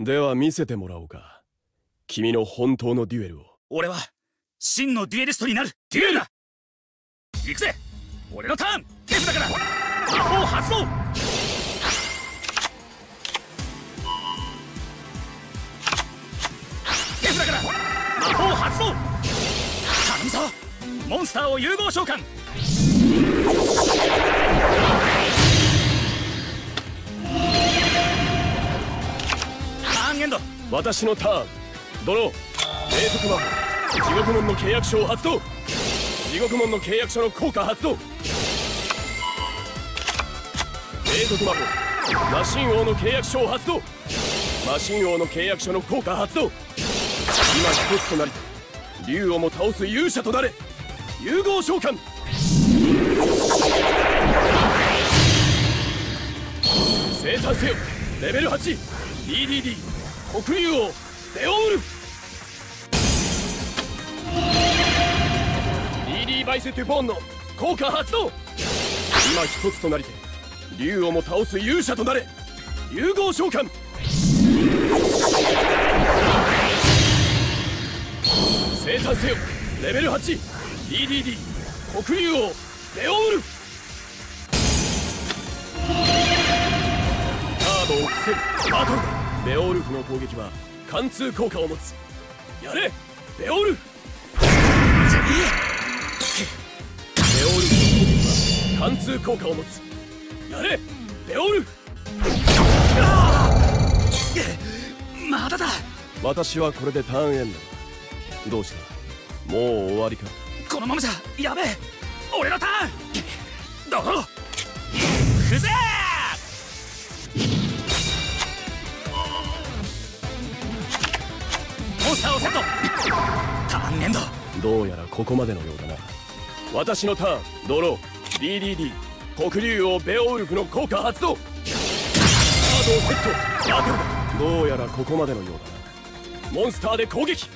では見せてもらおうか、君の本当のデュエルを。 俺は真のデュエリストになる。デュエルだ。行くぜ。俺のターン。手札から魔法発動。手札から魔法発動。頼むぞ。モンスターを融合召喚。ターンエンド。 私のターン。ドロー。霊族魔法地獄門の契約書を発動。地獄門の契約書の効果発動。霊族魔法マシン王の契約書を発動。マシン王の契約書の効果発動。今一つとなり竜をも倒す勇者となれ。融合召喚。生誕せよ。レベル 8DDD 黒竜王ベオウルフ。DD バイス・トゥポーンの効果発動。今一つとなりて竜をも倒す勇者となれ。融合召喚。生誕せよ。レベル 8DDD 黒竜王ベオウルフ。カードを伏せるバトルだ。ベオウルフの攻撃は貫通効果を持つ。やれベオウルフ。ベオウルフの攻撃は貫通効果を持つ。やれベオウルフ。 まだだ。 私はこれでターンエンドだ。どうした、もう終わりか。 このままじゃやべえ。俺のターン。どうふぜモンスターをセット。ターンエンド。 どうやらここまでのようだな。私のターン。ドロー。 DDD 黒竜王ベオウルフの効果発動。カードをセット。バトルだ。どうやらここまでのようだな。モンスターで攻撃。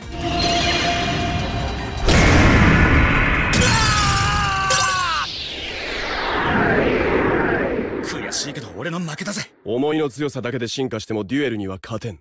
悔しいけど俺の負けだぜ。 思いの強さだけで進化してもデュエルには勝てん。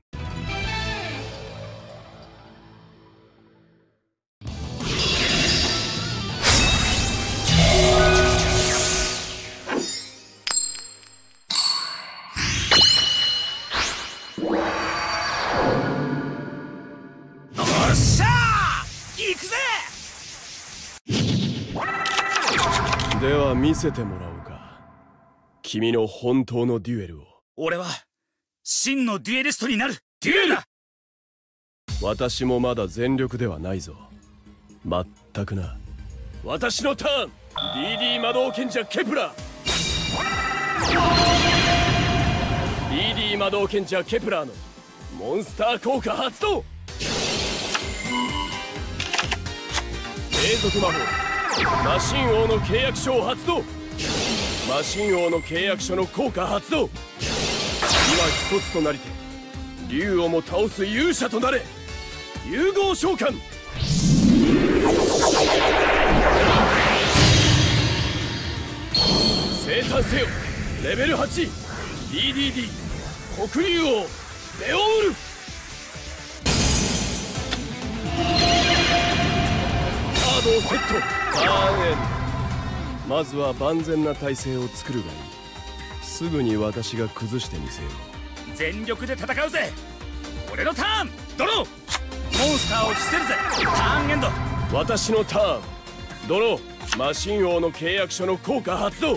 では見せてもらおうか、君の本当のデュエルを。 俺は真のデュエリストになる。デュエルだ。 私もまだ全力ではないぞ。まったくな。私のターン。 DD 魔導賢者ケプラー。 DD 魔導賢者ケプラーのモンスター効果発動。霊族魔法マシン王の契約書を発動。マシン王の契約書の効果発動。今一つとなりて竜をも倒す勇者となれ。融合召喚。生誕せよ。レベル 8DDD 黒竜王ベオウルフ。カードをセット。ターンエンド。まずは万全な体勢を作るがいい。すぐに私が崩してみせよう。 全力で戦うぜ。俺のターン。ドロー。モンスターを伏せるぜ。ターンエンド。 私のターン。ドロー。マシン王の契約書の効果発動。なる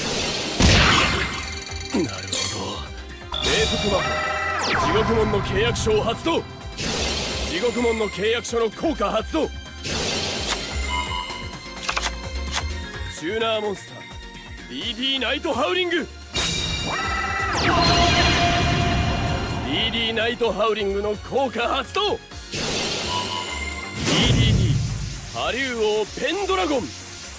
ほど。霊族魔法地獄門の契約書を発動。地獄門の契約書の効果発動。チューナーモンスター DD ナイトハウリング。 DD ナイトハウリングの効果発動。 DDD 波竜王ペンドラゴン。モン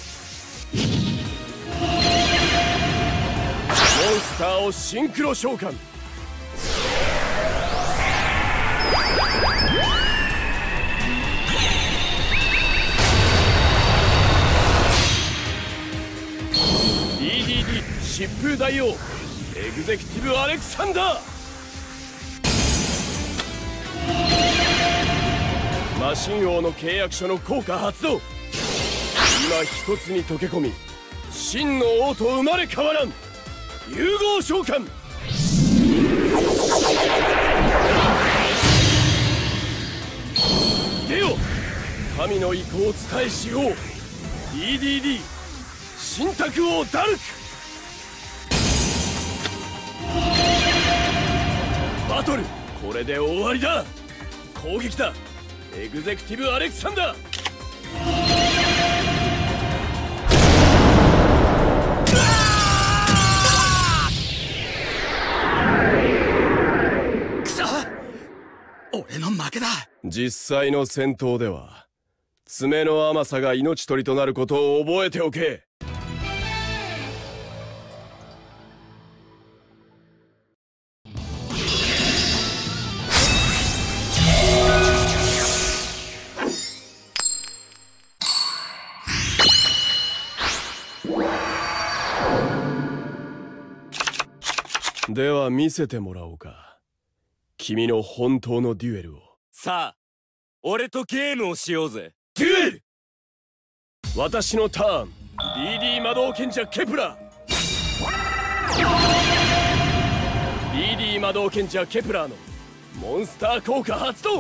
スターをシンクロ召喚。疾風大王エグゼクティブアレクサンダー。 マシン王の契約書の効果発動。今一つに溶け込み、真の王と生まれ変わらん融合召喚。出よ、神の意向を伝えしよう。 DDD 神託王ダルク。バトルこれで終わりだ。攻撃だ、エグゼクティブアレクサンダー。 くそ、俺の負けだ。 実際の戦闘では爪の甘さが命取りとなることを覚えておけ。では見せてもらおうか、君の本当のデュエルを。 さあ、俺とゲームをしようぜ。 デュエル。私のターン、 DD 魔導賢者ケプラー。 DD 魔導賢者ケプラーのモンスター効果発動。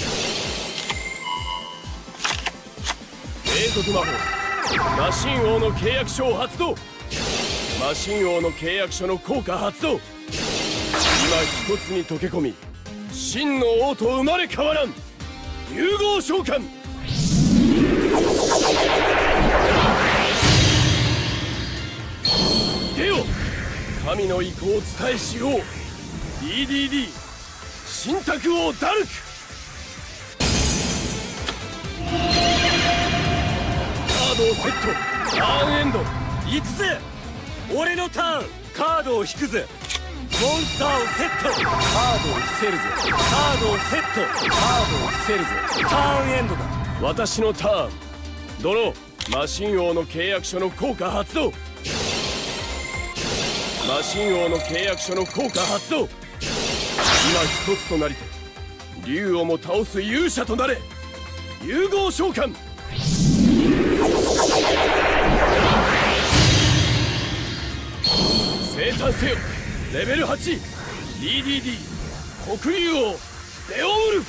永続魔法マシン王の契約書を発動。マシン王の契約書の効果発動。今一つに溶け込み、真の王と生まれ変わらん融合召喚。出よ、神の意向を伝えしよう。 DDD 神託王ダルク。カードをセット。ターンエンド。 行くぜ。俺のターン、カードを引くぜ。モンスターをセット。カードを伏せるぜ。カードをセット。カードを伏せるぜ。ターンエンドだ。 私のターン、ドロー。マシン王の契約書の効果発動。マシン王の契約書の効果発動。今一つとなりて竜をも倒す勇者となれ融合召喚。生誕せよ、レベル 8 DDD 黒竜王ベオウルフ。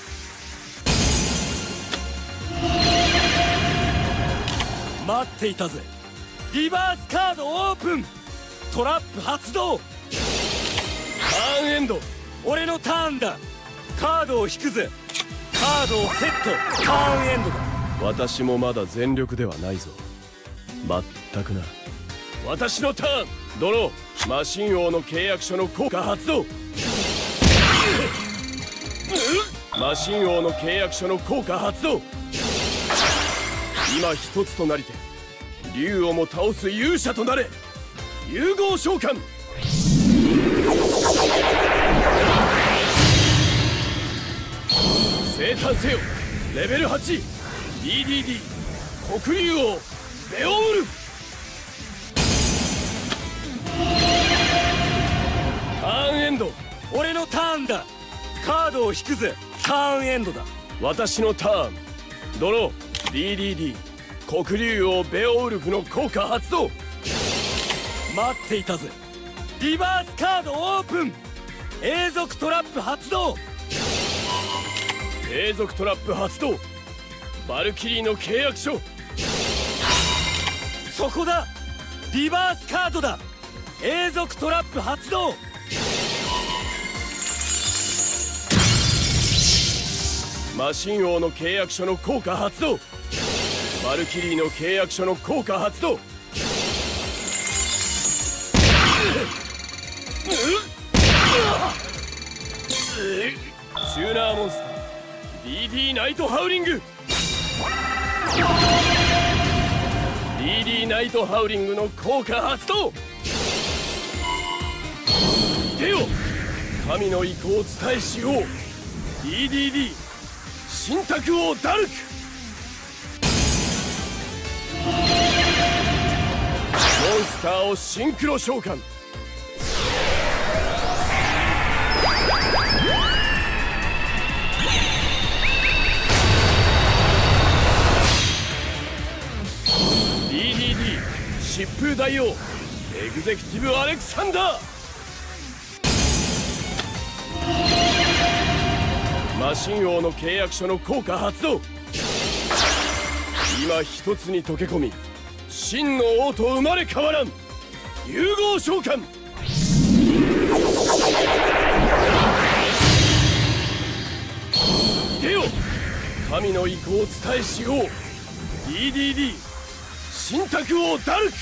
待っていたぜ。リバースカードオープン。トラップ発動。 ターンエンド。 俺のターンだ。カードを引くぜ。カードをセット。ターンエンドだ。 私もまだ全力ではないぞ。まったくな。私のターン、ドロー。マシン王の契約書の効果発動。マシン王の契約書の効果発動。今一つとなりて竜をも倒す勇者となれ融合召喚。生誕せよ、レベル 8 DDD 黒竜王ベオウルフ。ターンエンド。 俺のターンだ。カードを引くぜ。ターンエンドだ。 私のターン、ドロー。 DDD 黒竜王ベオウルフの効果発動。 待っていたぜ。リバースカードオープン。永続トラップ発動。 永続トラップ発動。バルキリーの契約書。 そこだ。リバースカードだ。永続トラップ発動。 マシン王の契約書の効果発動。バルキリーの契約書の効果発動。チューナーモンスター DD ナイトハウリング。 DD ナイトハウリングの効果発動。出よ、神の意向を伝えしよう。 DDD 神託王ダルク。モンスターをシンクロ召喚。 風大王エグゼクティブアレクサンダー。マシン王の契約書の効果発動。今一つに溶け込み真の王と生まれ変わらん融合召喚。出よ神の意向を伝えし王 DDD 神託王ダルク。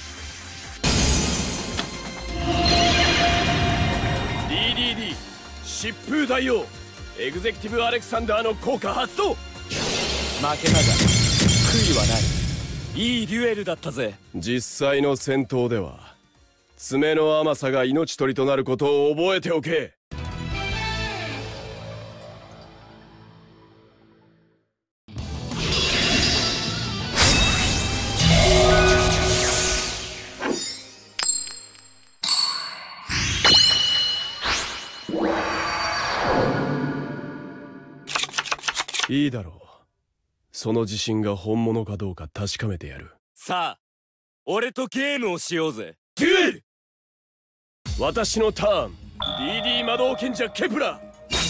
DDD 疾風大王エグゼクティブアレクサンダーの効果発動。 負けたが悔いはない。いいデュエルだったぜ。 実際の戦闘では爪の甘さが命取りとなることを覚えておけ。いいだろう。その自信が本物かどうか確かめてやる。 さあ俺とゲームをしようぜ。 デュエル。私のターン DD 魔導賢者ケプラ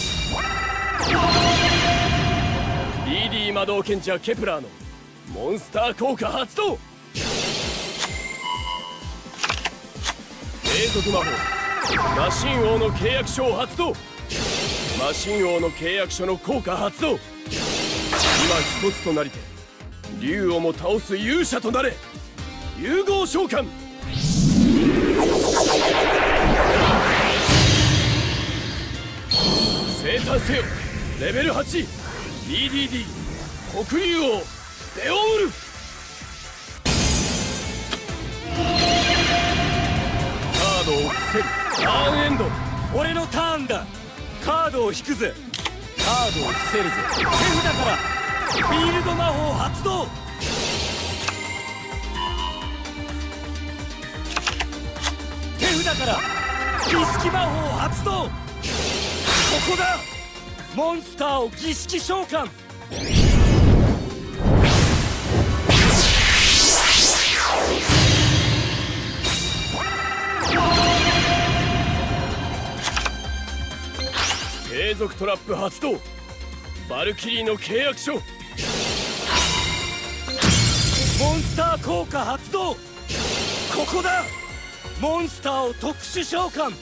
ー。 DD 魔導賢者ケプラーのモンスター効果発動。永続魔法マシン王の契約書を発動。マシン王の契約書の効果発動。今一つとなりて竜をも倒す勇者となれ融合召喚。生誕せよレベル 8DDD 黒竜王ベオウルフ。カードを伏せるターンエンド。 俺のターンだ。カードを引くぜ。カードを伏せるぜ。手札からフィールド魔法発動。手札から儀式魔法発動。ここだ。モンスターを儀式召喚。 継続トラップ発動。バルキリーの契約書。モンスター効果発動。ここだ。モンスターを特殊召喚。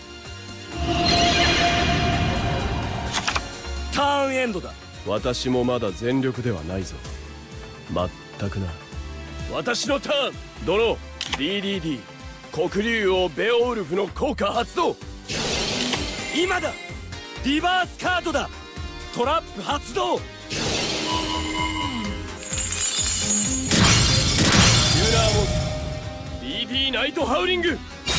ターンエンドだ。 私もまだ全力ではないぞ。まったくな。私のターンドロー DDD 黒竜王ベオウルフの効果発動。 今だ。リバースカードだ。トラップ発動。 シューラーモンスター DD ナイトハウリング。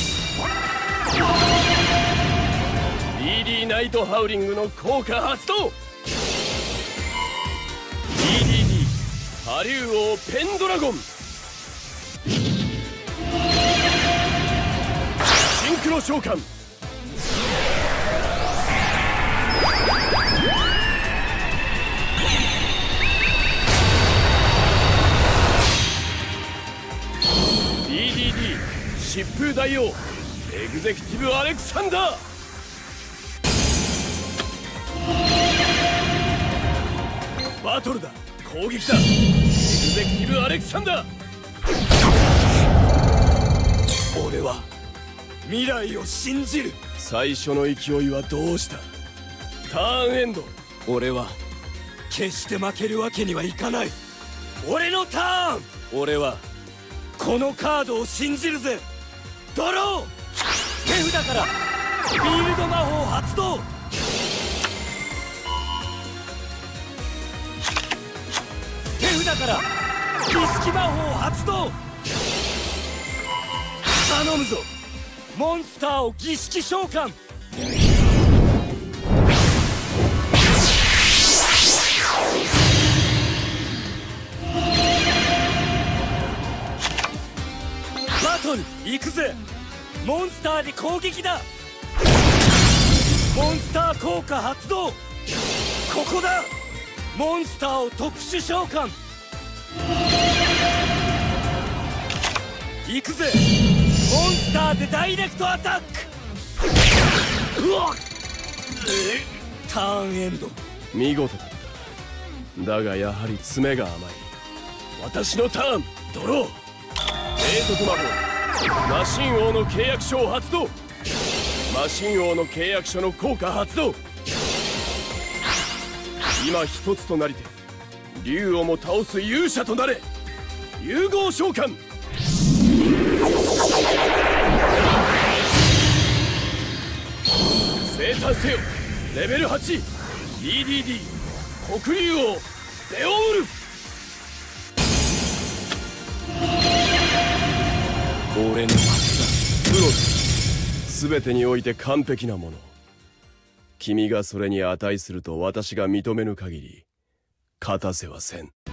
DD ナイトハウリングの効果発動。 DDD 波竜王ペンドラゴン。シンクロ召喚。疾風大王エグゼクティブアレクサンダー。バトルだ。攻撃だ。エグゼクティブアレクサンダー。 俺は未来を信じる。 最初の勢いはどうした。ターンエンド。 俺は決して負けるわけにはいかない。俺のターン。俺はこのカードを信じるぜ。ドロー。手札からフィールド魔法発動。手札から儀式魔法発動。頼むぞ。モンスターを儀式召喚。バトル行くぜ。モンスターで攻撃だ。モンスター効果発動。ここだ。モンスターを特殊召喚。 行くぜモンスターでダイレクトアタック。うわっターンエンド。 見事だ。だがやはり詰めが甘い。私のターン。ドロー。永続魔法マシン王の契約書を発動。マシン王の契約書の効果発動。今一つとなりて竜をも倒す勇者となれ。融合召喚。生誕せよレベル 8DDD 黒竜王ベオウルフ。 俺の勝ちだ。 プロス全てにおいて完璧なもの。君がそれに値すると私が認めぬ限り勝たせはせん。